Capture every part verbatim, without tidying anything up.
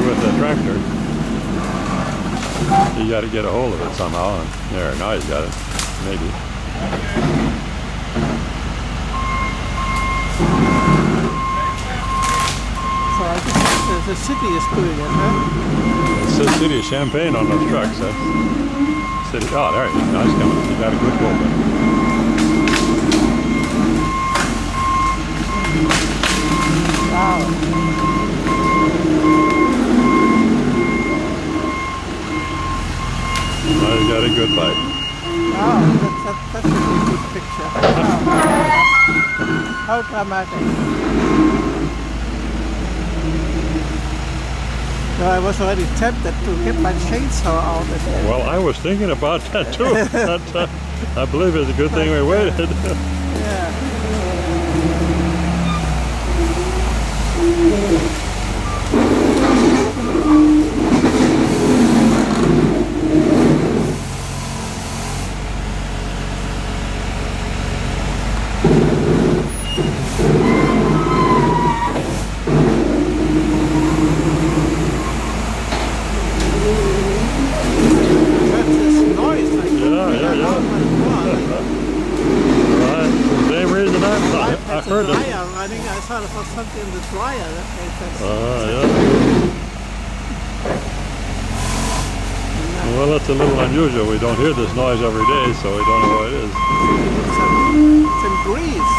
with the tractor. You got to get a hold of it somehow. And there, now you got it. Maybe. So I guess the, the city is doing it, huh? It says City of Champaign on those trucks. That's city. Oh, there he is. Now he's coming. He got a good pull there. Wow. Now he got a good bite. Wow, that's, that, that should be a good picture. Wow. How dramatic. So I was already tempted to get my chainsaw out again. Well, I was thinking about that too. But, uh, I believe it's a good thing we waited. Yeah. I heard it. Dryer running. I thought it was something in the dryer that made that. Ah, yeah. No. Well, that's a little unusual. We don't hear this noise every day, so we don't know what it is. It's, a, it's in Greece.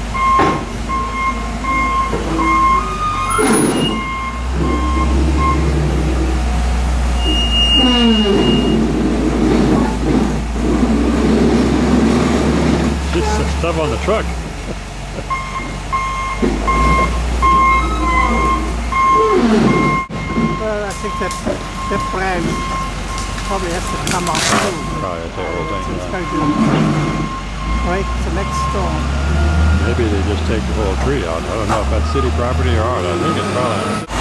Just some stuff on the truck. Well, I think that that branch probably has to come off soon. Probably take the whole thing. It's Yeah. going to break the next storm. Maybe they just take the whole tree out. I don't know if that's city property or not. I think it's probably.